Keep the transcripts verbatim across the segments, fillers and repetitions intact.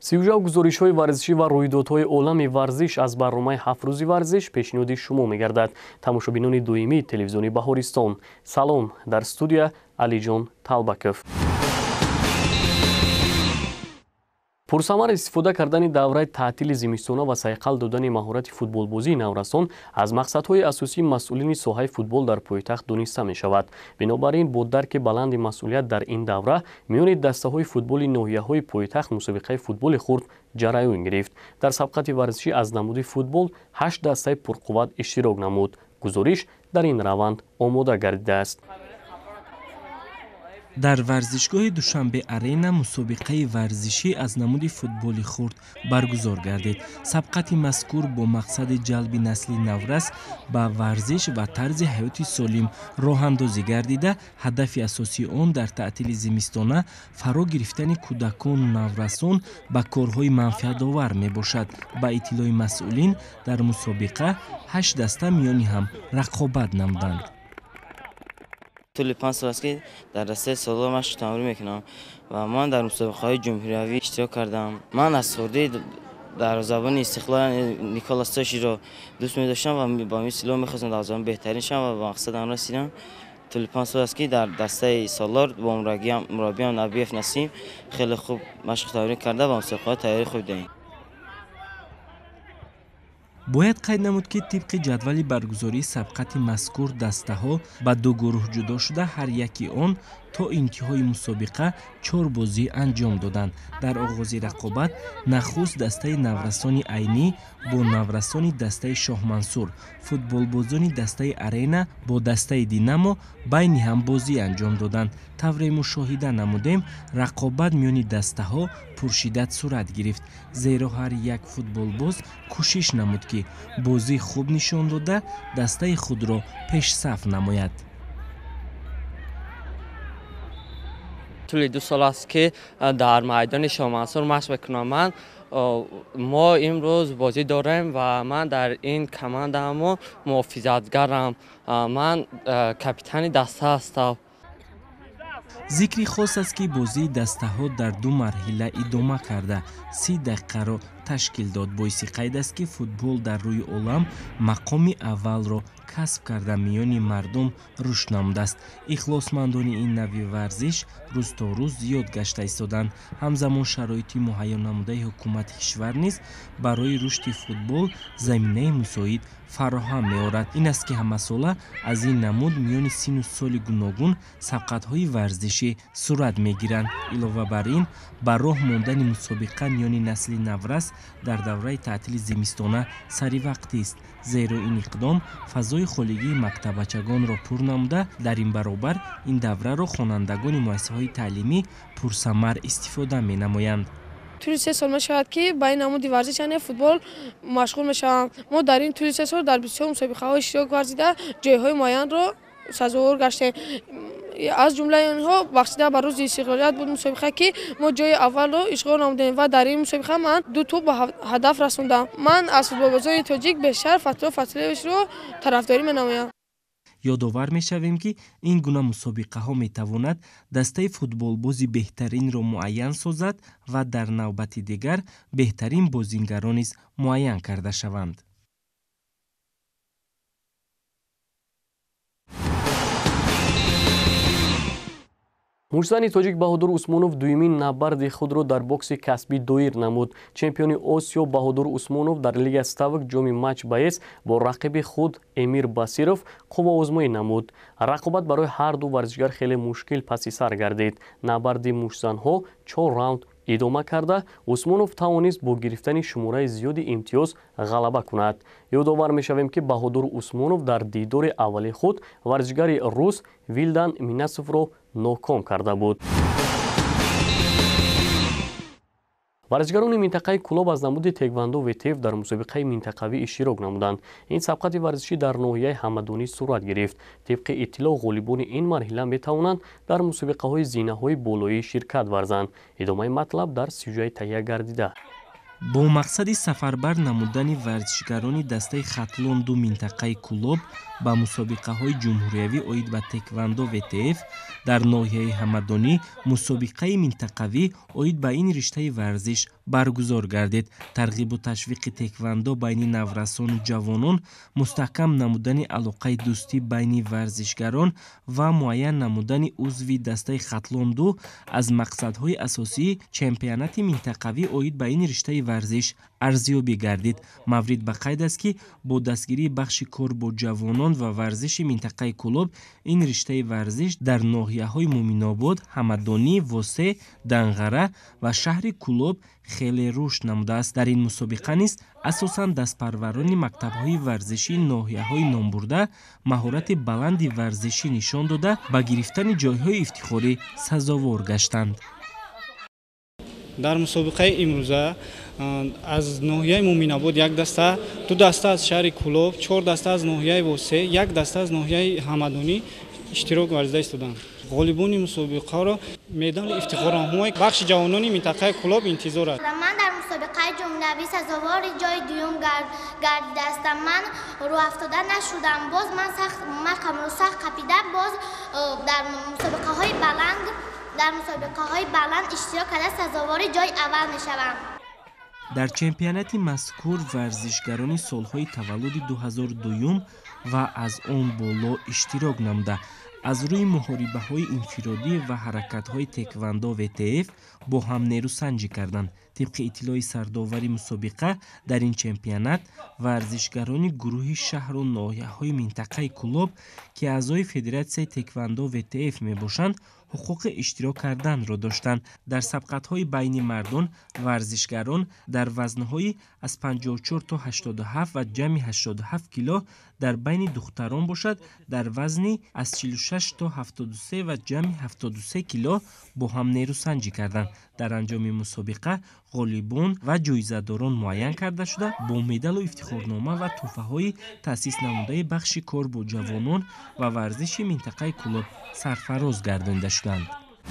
сиюжа гузоришҳои варзишӣ ва рӯйдодҳои олами варзиш аз барномаи ҳафт рӯзи варзиш пешниҳоди шумо мегардад. Тамошобинони дуюмии телевизиони Баҳористон, салом. Дар студия Алиҷон Талбаков. пурсамар истифода кардани давраи таътили зимистона ва сайқал додани маҳорати футболбозии Наврасон аз мақсадҳои асосии масъулини соҳаи футбол дар пойтахт дониста мешавад. Бинобар ин бо дарки баланди масъулият дар ин давра миёни дастаҳои футболи ноҳияҳои пойтахт мусобиқаи футболи хурд ҷараён гирифт. Дар сабқати варзишӣ аз намуди футбол ҳашт дастаи пурқувват иштирок намуд. Гузориш дар ин раванд омода гардидааст. дар варзишгоҳи Душанбе арена мусобиқаи варзишӣ аз намуди футболи хурд баргузор гардид. Сабқати мазкур бо мақсади ҷалби насли наврас ба варзиш ва тарзи ҳаёти солим роҳандозӣ гардида, ҳадафи асосии он дар таътили зимистона фаро гирифтани кӯдакону наврасон ба корҳои манфиатовар мебошад. Ба иттилои масъулин, дар мусобиқа ҳашт даста миёни ҳам рақобат намуданд. طول پنج سال است که در راسته سالها مشق تمرین میکنم و من در مسابقه‌های جمهوری اشتراک کردم. من از خورده در زبان استقلال نیکولاس تاشی را دوست می‌داشتم و با این سلو می‌خواستم در زبان بهترین شم و به مقصدم رسیدم. طول پنج سال است که در دسته سالار با مربیام مربیام نبیف نسیم خیلی خوب مشق تمرین کرده و مسابقات تیاری خوب داریم. бояд қайд намуд ки тибқи ҷадвали баргузории сабқати мазкур дастаҳо ба ду гурӯҳ ҷудо шуда ҳар яки он то интиҳои мусобиқа чор бозӣ анҷом доданд. Дар оғози рақобат нахуст дастаи наврасони айнӣ бо наврасони дастаи Шоҳмансур, футболбозони дастаи арена бо дастаи Динамо байни ҳам бозӣ анҷом доданд. Тавре мушоҳида намудем, рақобат миёни дастаҳо пуршиддат сурат гирифт, зеро ҳар як футболбоз кӯшиш намуд ки бозӣ хуб нишон дода дастаи худро пешсаф намояд. طول دو سال است که در میدان شاهمنصور مشق میکنم. من ما امروز بازی داریم و من در این کماند هم محافظتگرم. من کاپیتان دسته هستم. зикри хос аст ки бозии дастаҳо дар ду марҳила идома карда си дақиқаро ташкил дод. боиси қайд аст ки футбол дар рӯи олам мақоми аввалро касб карда миёни мардум рушд намудааст. ихлосмандони ин нави варзиш рӯз то рӯз зиёд гашта истоданд. ҳамзамон шароити муҳайё намудаи ҳукумати кишвар низ барои рушди футбол заминаи мусоид фароҳам меорад. ин аст ки ҳамасола аз ин намуд миёни сину соли гуногун сабқатҳои варзишӣ сурат мегиранд. илова бар ин, ба роҳ мондани мусобиқа миёни насли наврас дар давраи таътили зимистона саривақтист, зеро ин иқдом фазои холигии мактабачагонро пур намуда, дар ин баробар ин давраро хонандагони муассисаҳои таълимӣ пурсамар истифода менамоянд. طول سه سال میشود که با این نمود ورزش یعنی فوتبال مشغول میشم. ما در این طول سه سال در بسیار مسابقه های اشتراک ورزیده جایهای معین رو سزاوار گشته. از جمله اینها بخشیده بر روز استقلالیت بود مسابقه که ما جای اول رو اشغال نمودیم و در این مسابقه من دو توپ به هدف رسوندم. من از فوتبالبازان تاجیک بیشتر فتح فتحی‌اش رو طرفداری می‌نمایم. ёдовар мешавем ки ин гуна мусобиқаҳо метавонад дастаи футболбози беҳтаринро муайян созад ва дар навбати дигар беҳтарин бозингарон низ муайян карда шаванд. мушзани тоҷик Баҳодур Усмонов дуюмин набарди худро дар бокси касбӣ доир намуд. чемпиони Осиё Баҳодур Усмонов дар Лигаи Ставок ҷоми матч баъс бо рақиби худ Эмир Басиров қувваозмоӣ намуд. рақобат барои ҳар ду варзишгар хеле мушкил паси сар гардид. набарди мушзанҳо чор раунд идома карда, Усмонов тавонист бо гирифтани шумораи зиёди имтиёз ғалаба кунад. ёдовар мешавем ки Баҳодур Усмонов дар дидори аввали худ варзишгари рус Вилдан Минасовро ноком карда буд. варзишгарони минтақаи Кӯлоб аз намуди теквандо ветеф дар мусобиқаи минтақавӣ иштирок намуданд. ин сабқати варзишӣ дар ноҳияи ҳамадонӣ сурат гирифт. тибқи иттилоъ ғолибони ин марҳила метавонанд дар мусобиқаҳои зинаҳои болоӣ ширкат варзанд. идомаи матлаб дар сюжаи таҳия гардида. бо мақсади сафарбар намудани варзишгарони дастаи хатлон ду минтақаи Кӯлоб ба мусобиқаҳои ҷумҳуриявӣ оид ба теквандо ВТФ дар ноҳияи ҳамадонӣ мусобиқаи минтақавӣ оид ба ин риштаи варзиш баргузор гардид. Тарғибу ташвиқи теквандо байни наврасону ҷавонон, мустаҳкам намудани алоқаи дӯстӣ байни варзишгарон ва муайян намудани узви дастаи хатлонду аз мақсадҳои асосии чемпионати минтақавӣ оид ба ин риштаи варзиш арзёбӣ гардид. Маврид ба қайд аст ки бо дастгирии бахши кор бо ҷавонон ва варзиши минтақаи Кӯлоб, ин риштаи варзиш дар ноҳияҳои Муминобод, Ҳамадонӣ, Восе, Данғара ва шаҳри Кӯлоб хеле рушд намудааст. Дар ин мусобиқа низ асосан дастпарварони мактабҳои варзишии ноҳияҳои номбурда маҳорати баланди варзишӣ нишон дода ба гирифтани ҷойҳои ифтихорӣ сазовор гаштанд. дар мусобиқаи имрӯза аз ноҳияи Муминобод як даста, ду даста аз шаҳри Кӯлоб, чор даста аз ноҳияи Восе, як даста аз ноҳияи Ҳамадонӣ иштирок варзида истоданд. ғолибони мусобиқаро медали ифтихорномаи бахши ҷавонони минтақаи Кӯлоб интизор аст. Ман дар мусобиқаи ҷумҳуриявӣ сазовори ҷои дуюм гардидастам. Ман рӯафтода нашудам. Боз ман сахт мақамро сахт қапида, боз дар мусобиқаҳои баланд дар мусобиқаҳои баланд иштирок карда сазовори ҷои аввал мешавам. дар чемпионати мазкур варзишгарони солҳои таваллуди ду ҳазору дуюм ва аз он боло иштирок намуда, аз рӯи муҳорибаҳои инфиродӣ ва ҳаракатҳои теквандо вэ тэ эф бо ҳам нерӯсанҷӣ карданд. тибқи иттилои сардовари мусобиқа, дар ин чемпионат варзишгарони гурӯҳи шаҳру ноҳияҳои минтақаи Кӯлоб ки аъзои Федератсияи теквандо вэ тэ эф мебошанд, ҳуқуқи иштирок карданро доштанд. дар сабқатҳои байни мардон, варзишгарон дар вазнҳои аз панҷоҳу чор то ҳаштоду ҳафт ва ҷамъи ҳаштоду ҳафт кило, дар байни духтарон бошад, дар вазни аз чилу шаш то ҳафтоду се ва ҷамъи ҳафтоду се кило бо ҳам нерӯсанҷӣ карданд. дар анҷоми мусобиқа ғолибон ва ҷоизадорон муайян карда шуда, бо медалу ифтихорнома ва тӯҳфаҳои таъсис намудаи бахши кор бо ҷавонон ва варзиши минтақаи Кӯлоб сарфароз гардонида шуданд.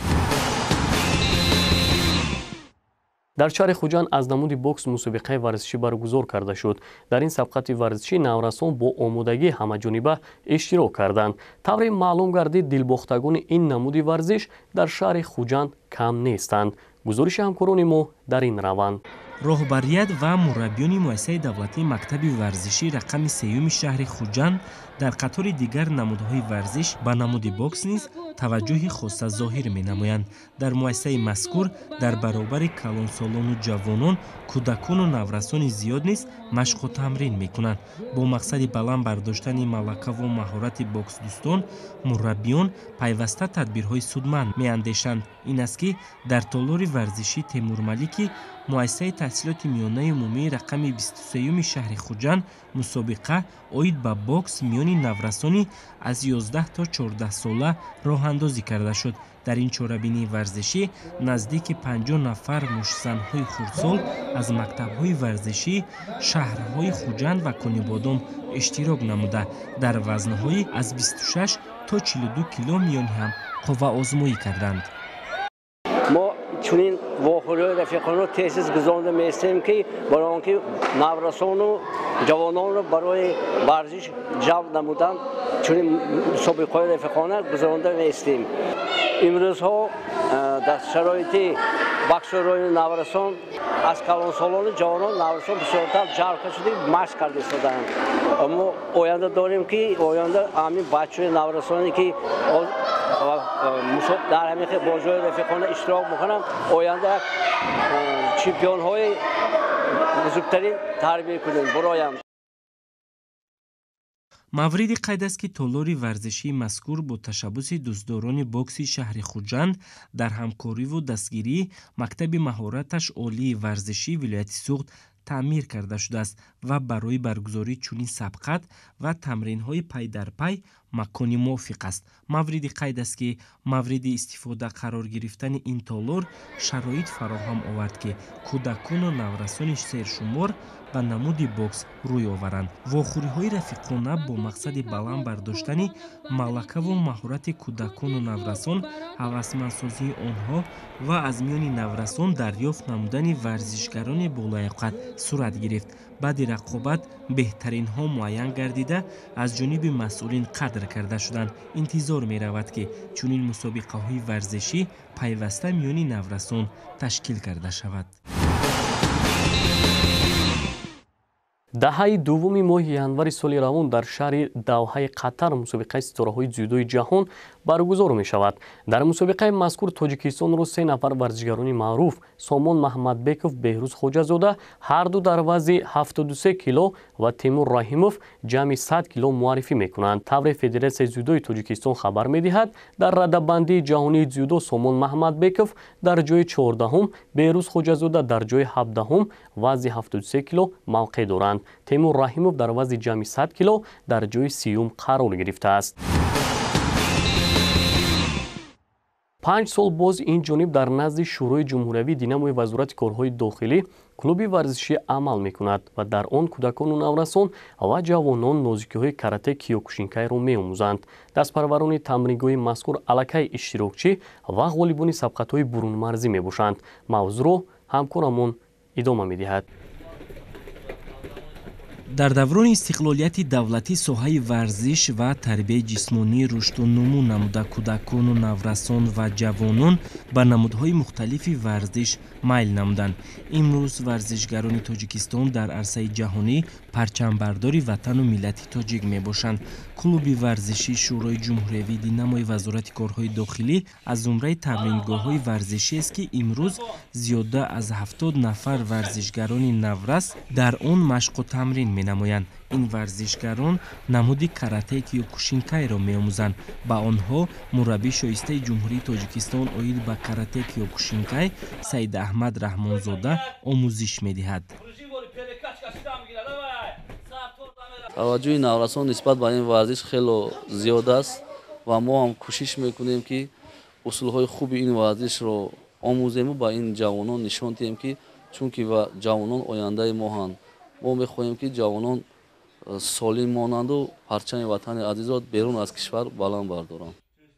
дар шаҳри Хуҷанд аз намуди бокс мусобиқаи варзишӣ баргузор карда шуд. дар ин сабқати варзишӣ наврасон бо омодагии ҳамаҷониба иштирок карданд. тавре маълум гардид, дилбохтагони ин намуди варзиш дар шаҳри Хуҷанд кам нестанд. гузориши ҳамкорони мо дар ин раванд. роҳбарият ва мураббиёни муассисаи давлатии мактаби варзишӣ рақами сеюми шаҳри Хуҷанд дар қатори дигар намудҳои варзиш ба намуди бокс низ таваҷҷӯҳи хоса зоҳир менамоянд. дар муассисаи мазкур дар баробари калонсолону ҷавонон, кӯдакону наврасони зиёд низ машқу тамрин мекунанд. бо мақсади баланд бардоштани малакаву маҳорати боксдӯстон, мураббиён пайваста тадбирҳои судманд меандешанд. ин аст ки дар толори варзиши Темурмалики муассисаи таҳсилоти миёнаи умумии рақами бисту сеюми шаҳри Хуҷанд мусобиқа оид ба бокс миёни наврасони аз ёздаҳ то чордаҳ сола роҳандозӣ карда шуд. дар ин чорабинии варзишӣ наздики панҷоҳ нафар мушзанҳои хурдсол аз мактабҳои варзишӣ шаҳрҳои Хуҷанд ва Конибодом иштирок намуда, дар вазнҳои аз бисту шаш то чилу ду кило миёни ҳам қувваозмоӣ карданд. мо чунин вохӯриҳои рафиқонаро теҳсис гузаронда меистем, ки барои он ки наврасону ҷавононро барои варзиш ҷалб намудан чунин мусобиқаҳои рафиқона гузаронда меистем. имрӯзҳо дар шароити бахшорони наврасон аз калонсолони ҷавонон наврасон бисёртар ҷалб шуда машқ карда истоданд. аммо оянда дорем ки оянда ҳамин бачаҳои наврасоне ки дар ҳамин бозиҳои рафиқона иштирок мекунанд, оянда чемпионҳои бузургтарин тарбия кунем бароям. мавриди қайд аст ки толори варзишии мазкур бо ташаббуси дӯстдорони бокси шаҳри Хуҷанд дар ҳамкориву дастгирии мактаби маҳораташ олии варзишии вилояти Суғд таъмир карда шудааст ва барои баргузории чунин сабқат ва тамринҳои пай дар пай макони мувофиқ аст. мавриди қайд аст ки мавриди истифода қарор гирифтани ин толор шароит фароҳам овард ки кӯдакону наврасони сершумор ба намуди бокс рӯй оваранд. вохӯриҳои рафиқона бо мақсади баланд бардоштани малакаву маҳорати кӯдакону наврасон, ҳавасмандсозии онҳо ва аз миёни наврасон дарёфт намудани варзишгарони болояқат сурат гирифт. баъди рақобат беҳтаринҳо муайян гардида аз ҷониби масъулин қадр карда шуданд. интизор меравад ки чунин мусобиқаҳои варзишӣ пайваста миёни наврасон ташкил карда шавад. даҳаи дуввуми моҳи январи соли равон дар шаҳри давҳаи қатар мусобиқаи ситораҳои дзюдои ҷаҳон баргузор мешавад. Дар мусобиқаи мазкур Тоҷикистонро се нафар варзишгарони маъруф Сомон Маҳмадбеков, Беҳрӯз Хоҷазода ҳар ду дар вазни ҳафтоду се кило ва Тимур Раҳимов ҷамъи сад кило муаррифӣ мекунанд. Тавре Федератсияи дзюдои Тоҷикистон хабар медиҳад, дар радабандии ҷаҳонии дзюдо Сомон Маҳмадбеков дар ҷои чордаҳум, Беҳрӯз Хоҷазода дар ҷои ҳабдаҳум вазни ҳафтоду се кило мавқеъ доранд. Тимур Раҳимов дар вазни ҷамъи сад кило дар ҷои сиюм қарор гирифтааст. панҷ сол боз инҷониб дар назди Шӯрои ҷумҳуриявӣ Динамои Вазорати корҳои дохилӣ клуби варзишӣ амал мекунад ва дар он кӯдакону наврасон ва ҷавонон нозикиҳои карате киёкушинкайро меомӯзанд. Дастпарварони тамрингоҳи мазкур аллакай иштирокчӣ ва ғолибони сабқатҳои бурунмарзӣ мебошанд. мавзӯъро ҳамкорамон идома медиҳад. дар даврони истиқлолияти давлатӣ соҳаи варзиш ва тарбияи ҷисмонӣ рушду нумӯ намуда кӯдакону наврасон ва ҷавонон ба намудҳои мухталифи варзиш майл намуданд. имрӯз варзишгарони Тоҷикистон дар арсаи ҷаҳонӣ парчамбардори ватану миллати тоҷик мебошанд. клуби варзишии Шӯрои ҷумҳуриявӣ Динамои Вазорати корҳои дохилӣ аз зумраи тамрингоҳҳои варзишиест, ки имрӯз зиёда аз ҳафтод нафар варзишгарони наврас дар он машқу тамрин менамоянд. ин варзишгарон намуди карате киёкушинкайро меомӯзанд. ба онҳо мураббии шоистаи ҷумҳурии Тоҷикистон оид ба карате киёкушинкай Саидаҳмад Раҳмонзода омӯзиш медиҳад. таваҷҷӯҳи наврасон нисбат ба ин варзиш хело зиёд аст ва мо ҳам кӯшиш мекунем, ки усулҳои хуби ин варзишро омӯзему, ба ин ҷавонон нишон диҳем, ки чунки ва ҷавонон ояндаи мо ҳанд. мо мехоҳем, ки ҷавонон солим монанду парчами ватани азизро берун аз кишвар баланд бардоранд.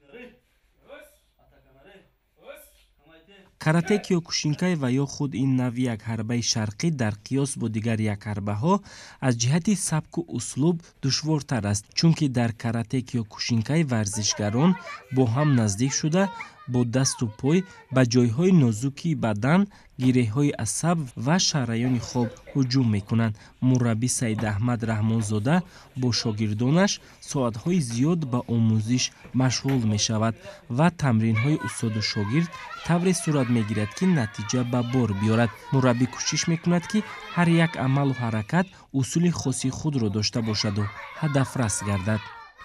карате киёкушинкай ва ё худ ин нави як ҳарбаи шарқӣ дар қиёс бо дигар якҳарбаҳо аз ҷиҳати сабку услуб душвортар аст, чунки дар карате киёкушинкай варзишгарон бо ҳам наздик шуда бо дасту пой ба ҷойҳои нозуки бадан, гиреҳҳои асаб ва шараёни хоб ҳуҷум мекунанд. мураббӣ Саидаҳмад Раҳмонзода бо шогирдонаш соатҳои зиёд ба омӯзиш машғул мешавад ва тамринҳои устоду шогирд тавре сурат мегирад, ки натиҷа ба бор биёрад. мураббӣ кӯшиш мекунад, ки ҳар як амалу ҳаракат усули хоси худро дошта бошаду ҳадафрас гардад.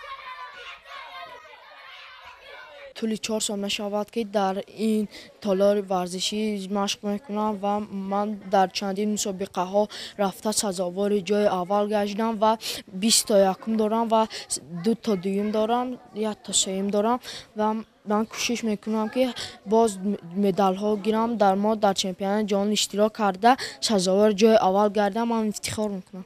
طول چهار سال مشاورت که در این تالار ورزشی مشق میکنم و من در چندین مسابقه ها رفته سزاوار جای اول گشتم و بیست تا یکم دارم و دو تا دوم دارم، یک تا سوم دارم و من کوشش میکنم که باز مدال ها گیرم. در ما در چمپیونات جهان اشتراک کرده سزاوار جای اول گردم. من افتخار میکنم.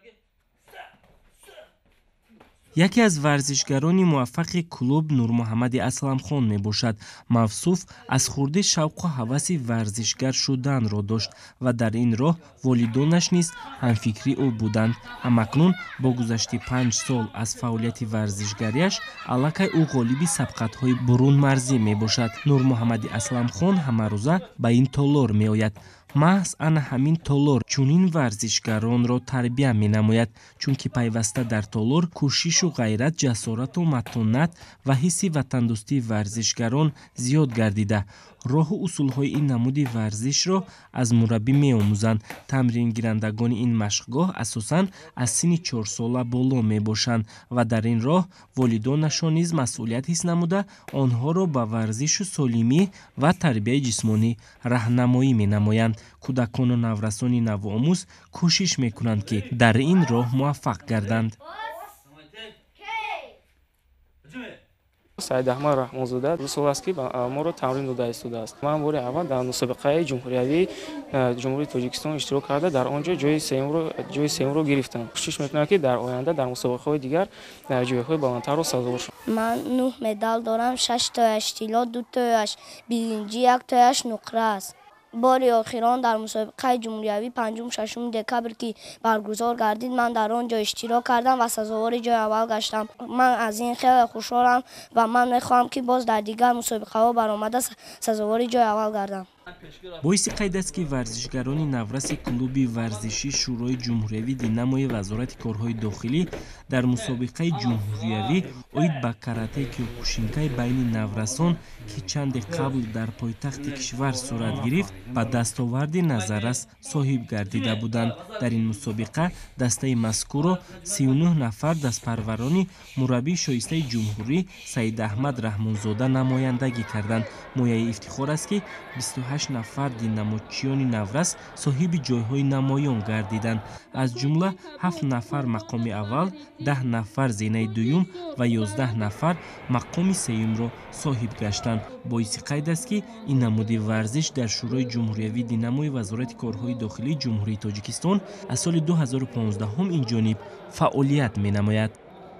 яке аз варзишгарони муваффақи клуб Нурмуҳаммади Асламхон мебошад. мавсуф аз хурди шавқу ҳаваси варзишгар шуданро дошт ва дар ин роҳ волидонаш низ ҳамфикри ӯ буданд. ҳамакнун бо гузашти панҷ сол аз фаъолияти варзишгариаш аллакай ӯ ғолиби сабқатҳои бурунмарзӣ мебошад. Нурмуҳаммади Асламхон ҳамарӯза ба ин толор меояд. маҳз ана ҳамин толор чунин варзишгаронро тарбия менамояд, чунки пайваста дар толор кӯшишу ғайрат, ҷасорату матонат ва ҳисси ватандӯстии варзишгарон зиёд гардида, роҳу усулҳои ин намуди варзишро аз мураббӣ меомӯзанд. тамрингирандагони ин машқгоҳ асосан аз синни чорсола боло мебошанд ва дар ин роҳ волидонашон низ масъулият ҳис намуда онҳоро ба варзишу солимӣ ва тарбияи ҷисмонӣ раҳнамоӣ менамоянд. кӯдакону наврасони навомӯз кӯшиш мекунанд, ки дар ин роҳ муваффақ гарданд. Саидаҳмад Раҳмонзода ду сол аст, ки моро тамрин дода истодааст. Ман бори аввал дар мусобиқаи ҷумҳуриявӣ ҷумҳурии Тоҷикистон иштирок карда дар он ҷо ҷои сеюмро ҷои сеюмро гирифтам. Кӯшиш мекунам, ки дар оянда дар мусобиқаҳои дигар ҷойҳои баландтарро сазовор шавам. ман нӯҳ медал дорам, шаш тояш тило, ду тояш биринҷӣ, як тояш нуқра аст. бори охирон дар мусобиқаи ҷумҳуриявӣ панҷум шашум декабр ки баргузор гардид, ман дар он ҷо иштирок кардам ва сазовори ҷои аввал гаштам. ман аз ин хеле хушҳолам ва ман мехоҳам, ки боз дар дигар мусобиқаҳо баромада сазовори ҷои аввал гардам. боиси қайд аст ки варзишгарони навраси клуби варзиши шӯрои ҷумҳуриявӣ динамои вазорати корҳои дохилӣ дар мусобиқаи ҷумҳуриявӣ оид ба карате киёкушинкаи байни наврасон ки чанде қабл дар пойтахти кишвар сурат гирифт ба дастоварди назаррас соҳиб гардида буданд. дар ин мусобиқа дастаи мазкурро сию нӯҳ нафар дастпарварони мураббии шоистаи ҷумҳурӣ Саидаҳмад Раҳмонзода намояндагӣ карданд. мояи ифтихор аст ки бисту ҳашт нафар динамочиёни наврас соҳиби ҷойҳои намоён гардиданд. аз ҷумла ҳафт нафар мақоми аввал, даҳ нафар зенаи дуюм ва ёздаҳ нафар мақоми сеюмро соҳиб гаштанд. боиси қайд аст ки ин намуди варзиш дар шӯрои ҷумҳуриявии динамои вазорати корҳои дохилии ҷумҳурии Тоҷикистон аз соли ду ҳазору понздаҳум инҷониб фаъолият менамояд.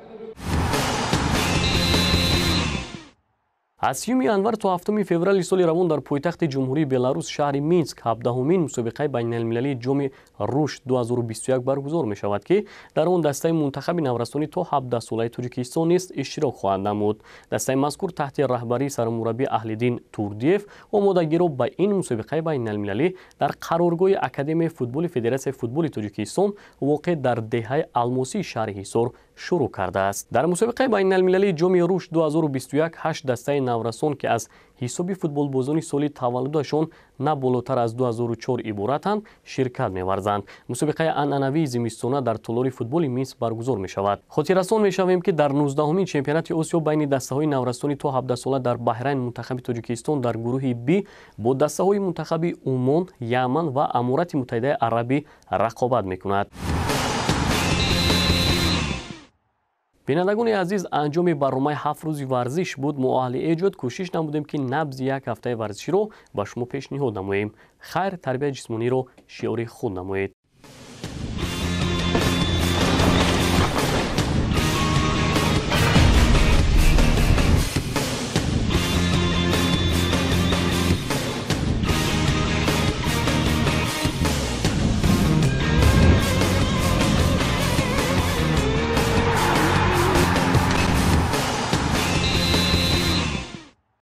аз сиюми январ то ҳафтуми феврали соли равон дар пойтахти ҷумҳурии Беларус шаҳри Минск ҳабдаҳумин мусобиқаи байналмилалии ҷоми рушд ду ҳазору бисту як баргузор мешавад ки дар он дастаи мунтахаби наврасонӣ то ҳабдаҳсолаи Тоҷикистон низ иштирок хоҳад намуд. дастаи мазкур таҳти раҳбарии сармураббии Аҳлиддин Турдиев омодагиро ба ин мусобиқаи байналмилалӣ дар қароргоҳи Академияи футболи Федератсияи футболи Тоҷикистон воқеъ дар деҳаи алмосии шаҳри Ҳисор шурӯъ кардааст. дар мусобиқаи байналмилалии ҷоми рушд ду ҳазору бисту як ҳашт дастаи наврасон ки аз ҳисоби футболбозони соли таваллудашон на болотар аз ду ҳазору чор иборатанд ширкат меварзанд. мусобиқаи анъанавии зимистона дар толори футболи Минск баргузор мешавад. хотиррасон мешавем ки дар нуздаҳумин чемпионати Осиё байни дастаҳои наврасони то ҳабдаҳсола дар Баҳрайн мунтахаби Тоҷикистон дар гурӯҳи Б бо дастаҳои мунтахаби Умон, Яман ва Аморати Муттаҳидаи Арабӣ рақобат мекунад. бинандагони азиз, анҷоми барномаи ҳафт рӯзи варзиш буд. мо аҳли эҷод кӯшиш намудем ки набзи як ҳафтаи варзиширо ба шумо пешниҳод намоем. хайр, тарбияи ҷисмониро шиёри худ намоед.